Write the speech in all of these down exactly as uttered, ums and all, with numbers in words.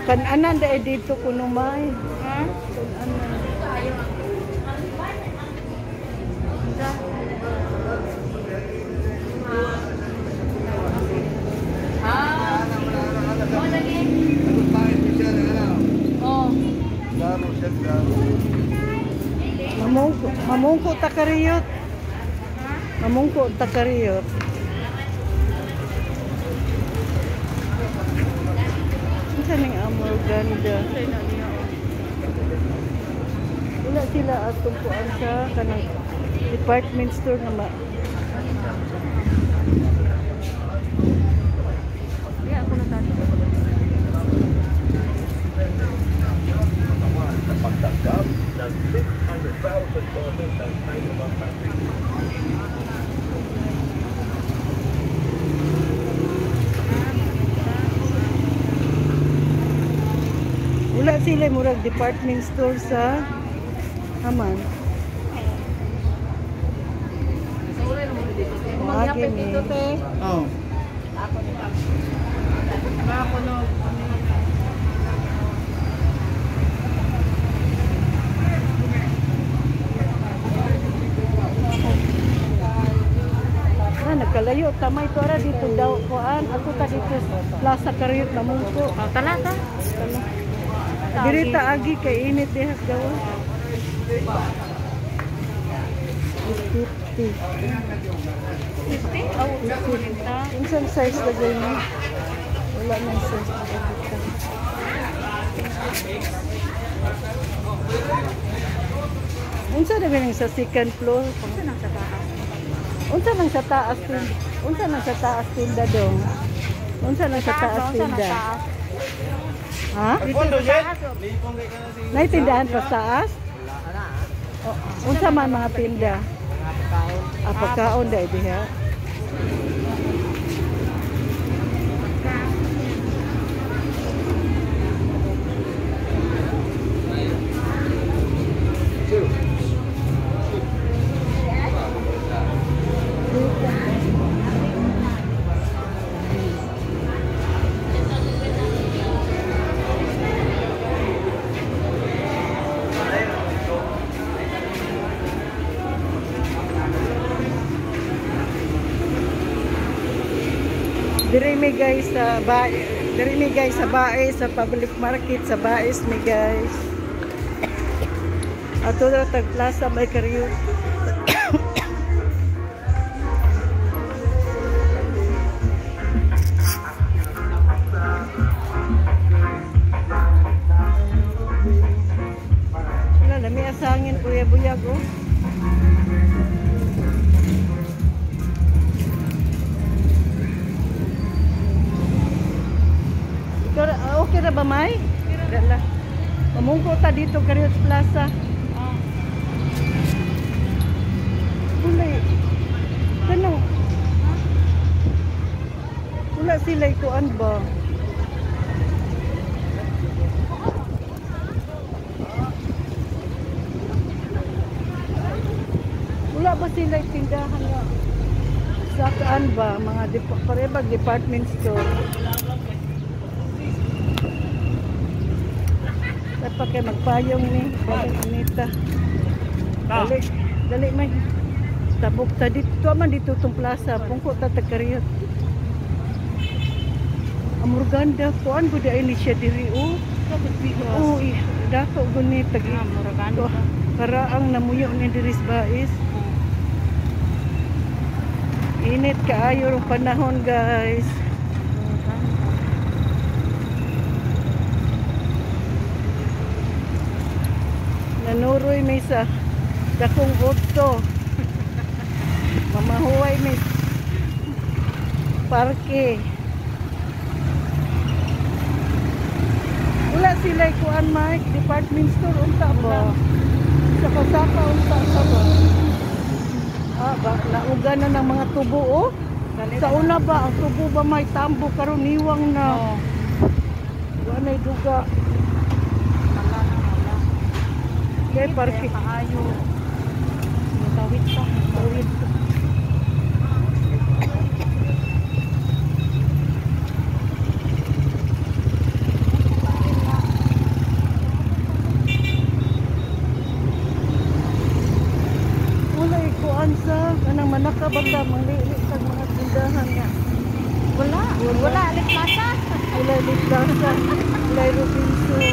Kan-anan dahil dito kuno may. Ha? Kan-anan. Ah. Oh, lagi. Oh. Mamungko, mamungko takariyot. Mamungko takariyot. Isa ning amor ganda. Wala sila atungkuan sa kanang department store na ma. Iya, ako na tadi. Pagtanggap ng six hundred thousand dollars ng Taiwan Factory. Wala sila murag department store sa Haman. Magi ni. Oh. Ako no. Ah, nagkalayo tamay to ara dito daw kuan. Ako ta dito Plaza Kariyot na mungko. Oh, talata. Dirita agi kay init diha daw. fifty. fifty? Oh, fifty. Unsang size lagay ni? Wala nang size lagay. Unsa na ba sa second floor? Unsa nang sa taas? Unsa nang sa taas tinda? Unsa nang sa taas tinda dong? Unsa nang sa taas Unsa nang tinda? taas? Ha? Dito sa taas. Nay tindahan pa sa taas? Oh, unsa man mga tinda? Ah, pagkaon dai diha. Diri mi guys sa bae, diri mi guys sa bae sa public market sa Baes mi guys. Ato daw tag plaza may Kariyot. Wala lami asangin kuya buyag oh. Okay na ba, May? Dala. Mamungko ta dito, Kariyot Plaza. Oh. Wala. Kano? Wala sila ikuan ba? Wala ba sila tindahan nga? Saan ba? Mga depa parebag department store. Dapat kayo magpayong ni Balik Anita. Dali, dali may tabok ta dito man dito tong plaza. Pungko ta Kariyot. Amor ganda kuan gud ay ni siya diri oh. Oh, dato guni tagi. Amor ganda. Karaang namuyo ni diri sa Baes. Init kaayo ang panahon, guys. Nanuroy may sa dakong auto. Mamahuway may parke. Wala sila kuan Mike, department store unta ba? Saka-saka unta ka ba? Ah, ba, nauga na ng mga tubo oh. Sa una ba, ang tubo ba may tambo karon niwang na. Oh. Wala na duga. Kaya parke. Paayo. Tawid pa. Tawid pa. bata manglili sa mga tindahan nga. Wala. Wala. Alit plaza. Wala Liplaza, wala Robinson.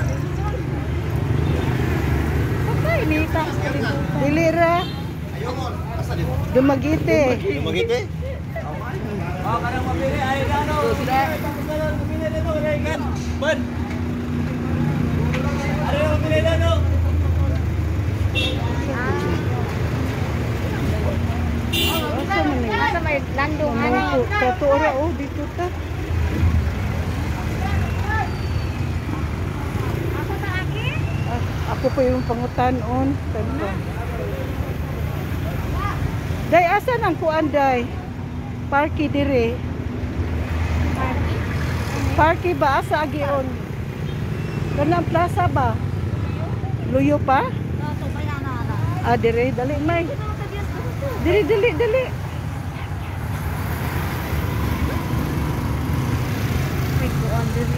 Okay, nita. Dilira. Dumagite. Magite? Oh, karang mapili ay ano. Mapili dito, kan. Ben. Ano yung mapili dito? Asa man ni? Nasa may landong ano. Ano to? Kato ora oh dito ta. Ako sa akin? Ah, ako pa yung pangutan-on. Tanto. Day, asa nang kuan, Day? Parky dire. Parky ba? Asa agion? Kanang plaza ba? Luyo pa? Ito, bayana na. Ah, dire. Dali, may. Dili, dili, dili. May kuwan diri.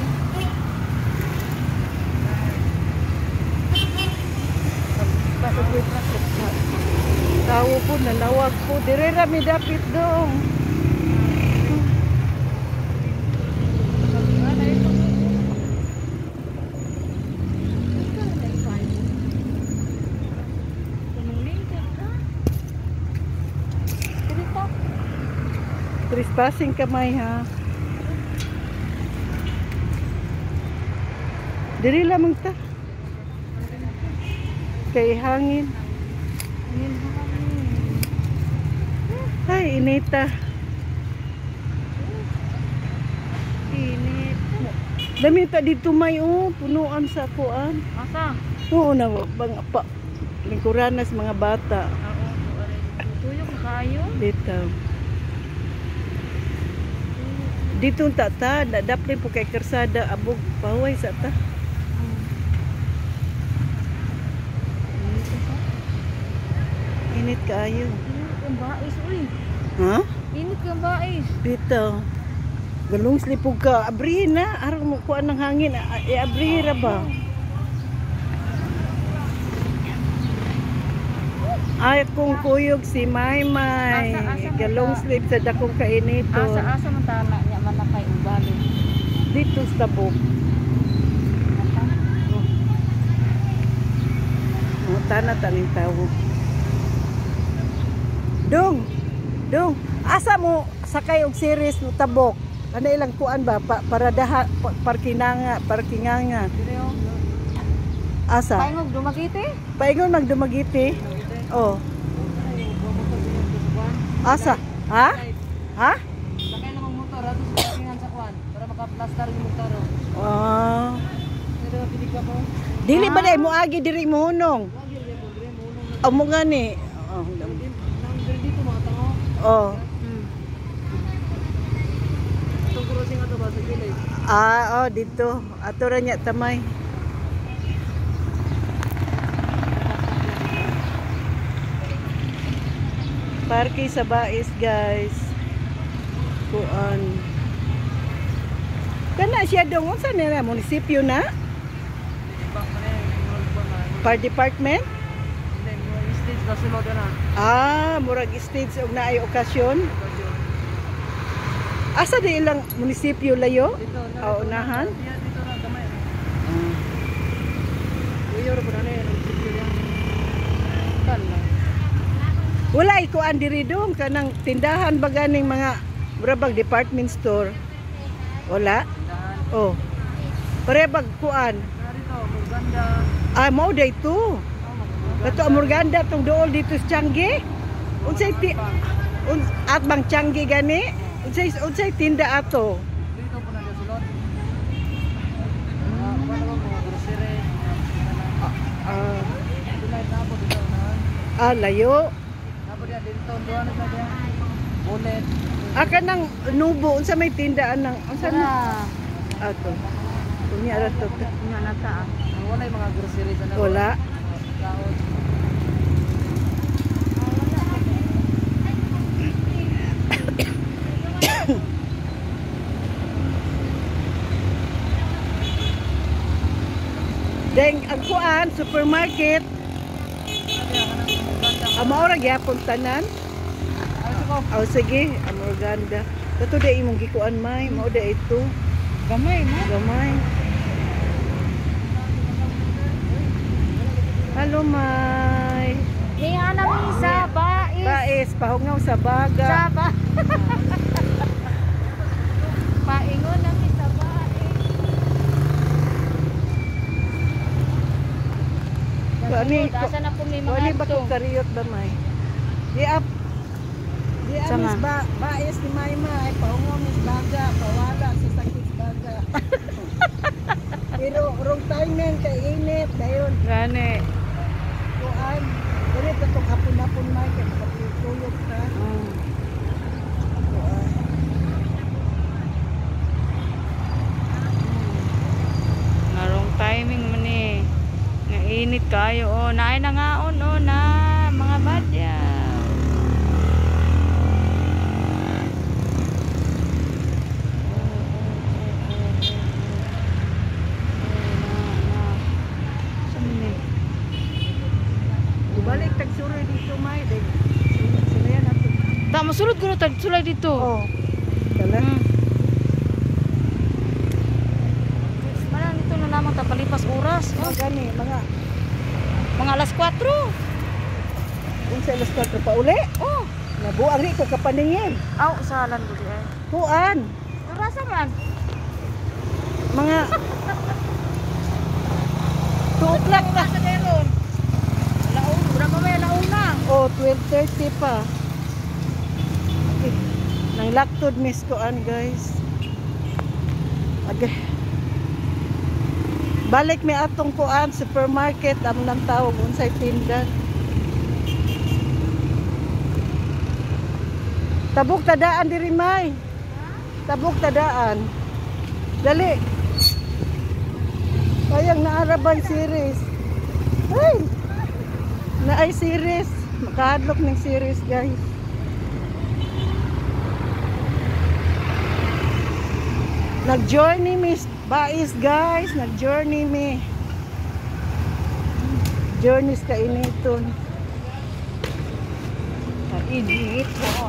Tawo po, nalawag po. Dire rami dapit dong. Trespassing kamay ha. Diri lamang ta. Kay hangin. Ay, inita. Init. Dami ta dito may oh, punuan sa kuan. Asa? Oo na bang pa. Lingkuranas mga bata. Tuyok kayo. Dito. Dito ta ta, dapat po kay kersada abog paway sa ta. Init kaayo. Ang bais, uy. Ha? Init ka bais. Dito. Galong slipog ka. Abrihin na. Araw mo kuha ng hangin. E abrihin ra ba? Ay, kung kuyog si Maymay. Asa- asa mo Galong ta? slip sa dakong kainito. Asa-asa man tana niya man na kay ugali. Dito sa tabok. Oh, tana taning tawo. Dong. Dong. Asa mo sakay og series mo tabok? Ano ilang kuan ba pa, para daha pa, parkinanga, parkinganga. Dire oh. Asa? Paingog dumagiti. Paingon magdumagiti. Oh. Asa? Ha? Ha? Sakay na mong motor ato sa parkingan sa kwan para maka-plaster yung motor. Ah. Dire pili ka po. Dili ba dai mo agi diri mo hunong? Lagi dire po dire mo nung Amo gani. Oh. nang dire dito mga tango. Oh. Hmm. Itong crossing ato ba sa gilid? Ah, oh dito. Ato ra nya tamay. Parke sa Bais, guys. Kuan. Kana siya dong unsa nila munisipyo na? Bak man eh, roll pa man. Par department? Then mo stage na sulod na. Ah, murag stage og naay okasyon. Asa di ilang munisipyo layo? Dito na. Ah, unahan? Dito dito na gamay. Ah. Uyo ra pud ani ang sitio niya. Kan lang. Wala ikuan diri dong kanang tindahan ba ganing mga murabag department store. Wala? Tindahan. Oh. Pare bag kuan. Narito, Muganda. Ah, mao day to. Oh, Muganda. Kato Amorganda tong dool dito sa Changi. Unsay ti un, at bang Changi gani? Unsay unsay tinda ato? Dito po na sulod. Ah, paano mo grocery? Ah, Tonight na po dito na. ah layo. Napo dia dito doon na dia. Bullet. Ah, kanang nubo unsa may tindaan ng unsa na Sana. ato. Kunya ra to. Nga nata. Wala yung mga groceries na. Wala. Kaon. Deng ang kuan supermarket. Sabi ako ng Muganda. Amo ra gyapon tanan. Ay, ko. Oh, sige, amorganda. Kato da imong gikuan may, mao da ito. Gamay mo. Gamay. Hello, May. Niya na mi sa bais. Bais, pahungaw sa baga. Sa ba. Paingon na mi sa bais. Kani, Asa na po may mga kani ba ato. kung kariyot ba, May? Di up. Di Sama. amis ba, bais ni May May, pahungaw mis baga, pawala sa sakit baga. Pero wrong timing, kay init, dayon. Gani. Kuan, dili ta tong hapon-hapon May, kay makatuyok ka. Mm. Kuan. Narong timing man eh. Nga init kayo oh. Naay na nga on oh na mga badya. Balik tagsuroy dito May, day. Sinayan nato. Ta masulod ko na tag sulay dito. Oh. Dala. Hmm. Mana nito na lamang ta palipas oras. Oh, Oh, gani mga mga alas kwatro. unsa alas kwatro pa uli. Oh, Nabuang ri ko kapaningin. aw salan gudi ay. Kuan, Rasa man. mga two o'clock na. Sa deron. Laon, ura pa may laon na. Oh, twelve thirty pa. Eh, nang laktod miss koan guys. Okay. Balik mi atong kuan supermarket among nang tawag unsay tinda. Tabuk tadaan diri May. Tabuk tadaan. Dali. Kayang naarabay series. Ay. Naay series. Makahadlok ng series guys. Nag-journey mi bais guys. Nag-journey mi. Journeys ka initon. Init ko.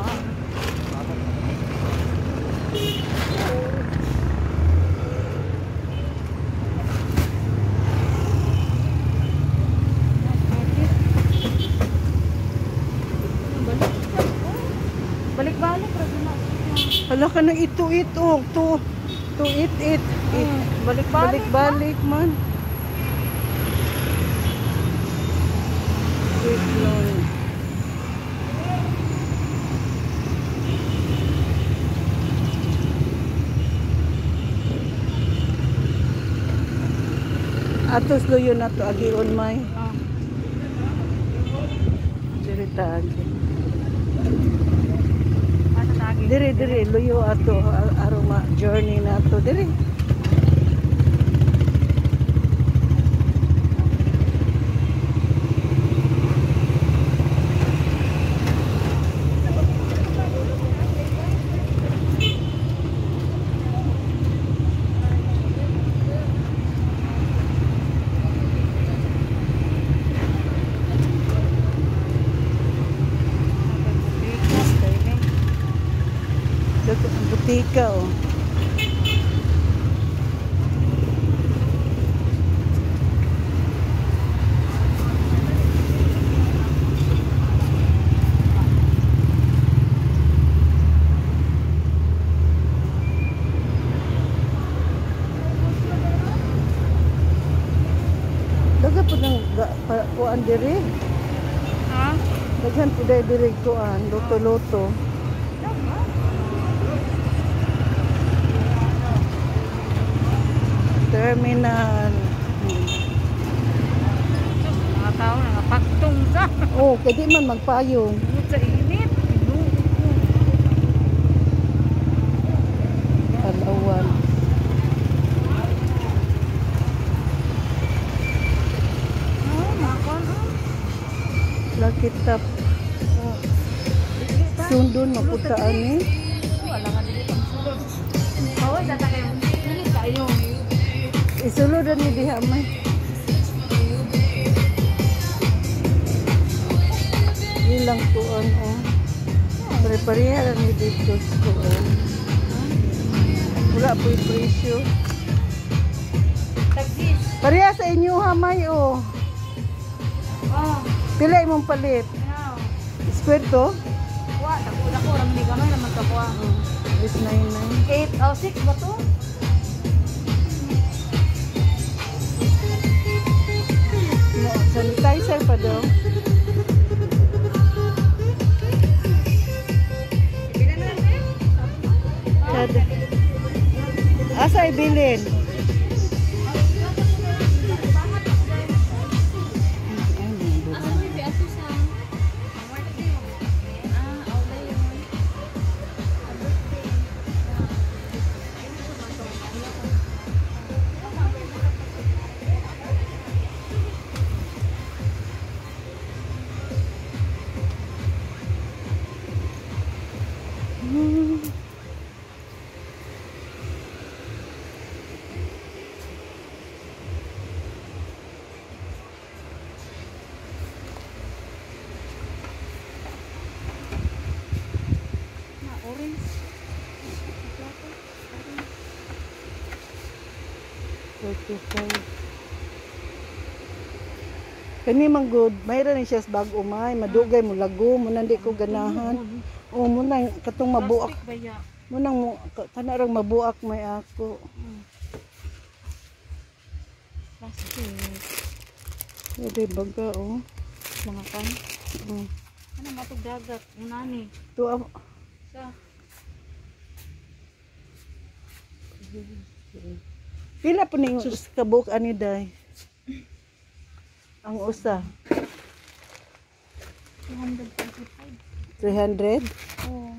Balik-balik ra gina. Hala ka nang ito-ito. To, to it-it. Balik-balik. Balik-balik man. Wait lang. Atos luyo na to agion May. Ah. Diri taagi. Ano tagi? Diri diri luyo ato a- aroma journey na to diri. Dito ang butika oh. Daga po ng ga- pa- kuan diri. Ha? Daghan po dahil diri kuan, luto-luto. Terminal. Hmm. Mga tao na napagtong sa. Oh, kaya di man magpayong. Init sa init. Palawan. Oh, makon. Lucky Top. Sundon, maputaan eh. Wala nga dili pang sulod. Oh, data kayo. Dili kayo. Isuludan ni diha may. Ilang tuon oh. Pare-pareha lang ni dito sa kuan. Wala po yung presyo. Tagsis. Pareha sa inyo hamay oh. Oh, Pila imong palit? ano? Square to? Wa, dako dako ra man ni gamay naman ka kuha. eight ninety-nine. eight oh six ba to? No, sanitizer pa daw. Kada. Asa ibilin? forty-five. Kani man good, mayroon ni siya sa bag umay, madugay mo lago, mo nandi ko ganahan. O mo nang katong mabuak. Mo nang mo kana rang mabuak may ako. Plastic. Ede baga oh. Mga kan. Mm. Ano matog dagat, unani. To am- Sa pila po ning kabuk ani day? Ang usa two hundred twenty-five. three hundred. Oh.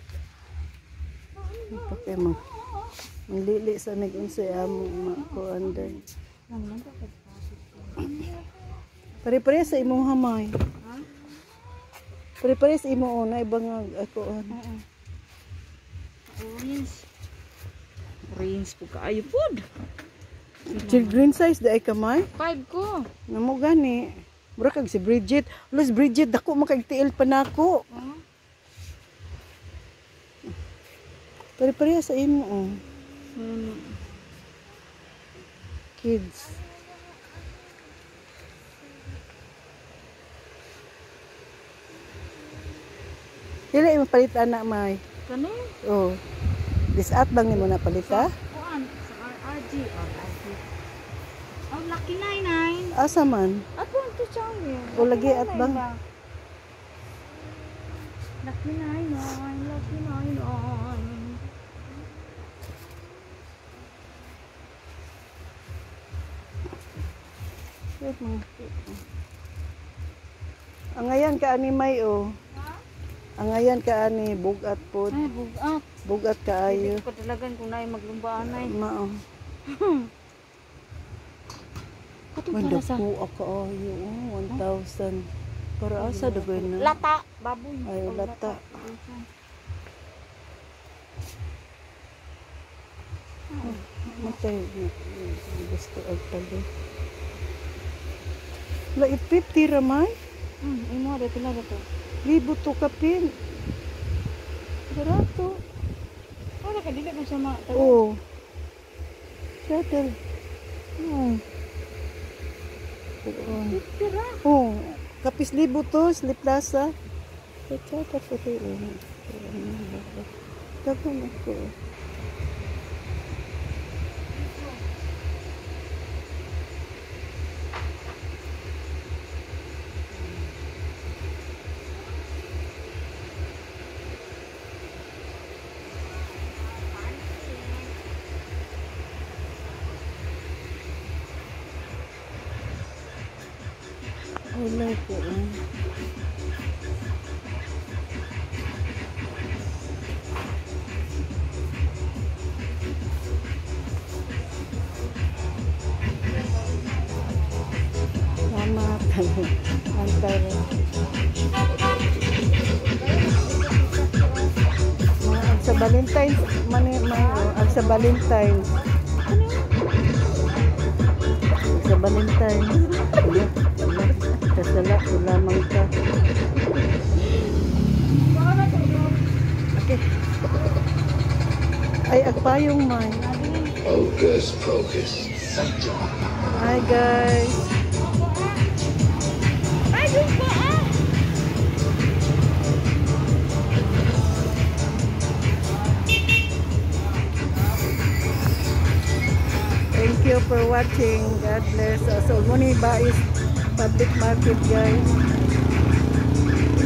Pakay mo. Ang lili sa nag-unsay amo makuan day. Naman to ka. Pare-pare sa imong hamay. Ha? Pare-pare sa imo una ibang ako an. Oo. Orange. Orange po kaayo pod. Chill green size day kamay. Five ko. Namo gani. Mura kag si Bridget. Los Bridget dako makagtiil pa nako. Oh. Pare-pare sa imo oh. Hmm. Kids. Dili mo palit anak may. Kani? Oh. Disat bang nimo na palita? Kuan sa R R G. R R G. Oh, lucky nine nine. Asa man? Ako ang tuchangin. O, lagi at bang? Lucky nine nine. Lucky nine nine. Wait mo. Ang ayan ka ani may oh. Ang ayan ka ani bugat pod. Ay, bugat. Bugat kaayo. Hindi ko dalagan kung naay maglumbaan ay. Mao. Kato Wanda para sa po ako ayo oh, one thousand. Para asa dagay na? lata, baboy. Ay, Oh, lata. Matay. Gusto ag pala. La fifty ramay. Hmm, imo ada pila dato. Libo to kapin. Barato. Wala ka dili man siya ma. Oh. Shuttle. Oh. Tira. Oh. Kapis libo to, Slip Plaza. Chata po to. Tapos ako. Wala po. Eh. Salamat. Antay. Ang sa Valentine's, mani, may, oh, ang sa Valentine's. Ang sa Valentine's. Kasala ko lamang ka. Okay. Ay, agpayong man. Hocus pocus. Hi guys. Ay, doon pa ah! Thank you for watching. God bless us. So, muni ba is public market guys.